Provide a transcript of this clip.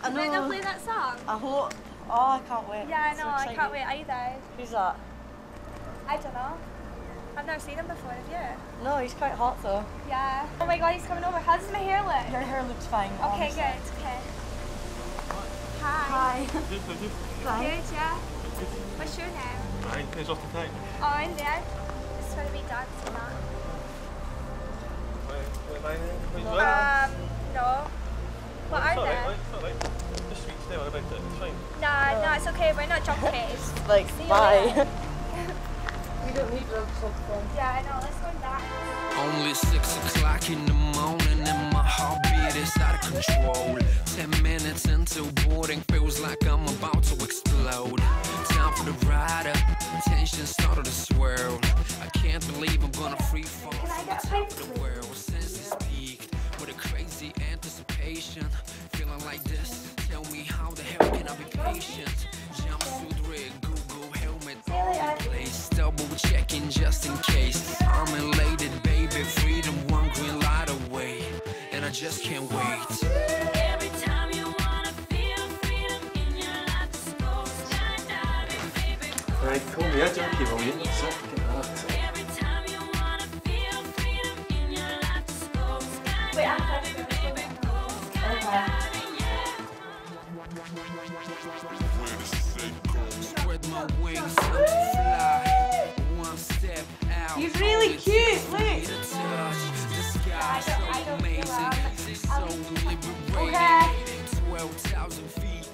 I know. Might not play that song. I hope. Oh, I can't wait. Yeah, I So know. I excited. can't wait either. Who's that? I don't know. I've never seen him before, have you? No, he's quite hot though. Yeah. Oh my god, he's coming over. How does my hair look? Your hair looks fine. Okay, honestly. good. Okay. Hi. Hi. Good, yeah. What's your name? Nein, finish off the tank. Oh, in there. This is where we dance and that. No. What are they? It's not late. Just speak to them about it. It's fine. Nah, no, it's okay. We're not junkies. Like, See you bye. later. We don't need drugs sometimes. Yeah, I know. Let's go and dance. Only 6 o'clock in the morning and my heartbeat is out of control. 10 minutes into boarding, feels like I'm about to explode. Time for the rider, tension started to swirl. I can't believe I'm gonna free fall Can I from get the a top pint, of the world. Senses peaked with a crazy anticipation. Feeling like this, tell me how the hell can I be patient? Jumpsuit rig, Google helmet, all in place. Double checking just in case. I'm elated, baby, freedom, one green light away, and I just can't wait. Every time you wanna feel freedom in your life, just go skydiving, baby. Right, call me a junkie, will you? So, get that. Every time you wanna feel freedom in your life, just go Wait, I'm skydiving, baby. Go skydiving, yeah. Spread my wings, time to fly. One step out. He's really cute, look. The touch, the sky so I don't feel amazing, so liberating. Okay. 12,000 feet